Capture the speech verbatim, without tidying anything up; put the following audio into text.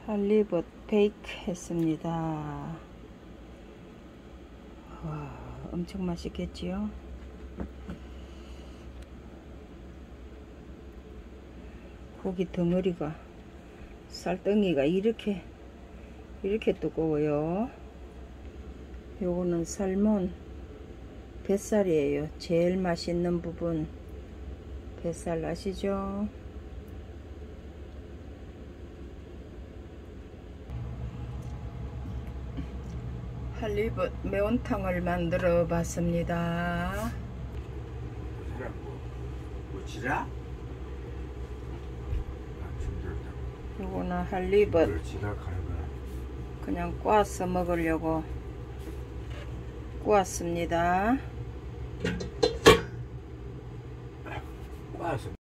할리봇 베이크 했습니다. 와, 엄청 맛있겠지요? 고기 덩어리가, 쌀덩이가 이렇게 이렇게 두꺼워요. 요거는 삶은 뱃살이에요. 제일 맛있는 부분 뱃살 아시죠? 할리봇 매운탕을 만들어 봤습니다. 뭐지라? 요거는 할리봇 그냥 구워서 먹으려고 구웠습니다. 구워서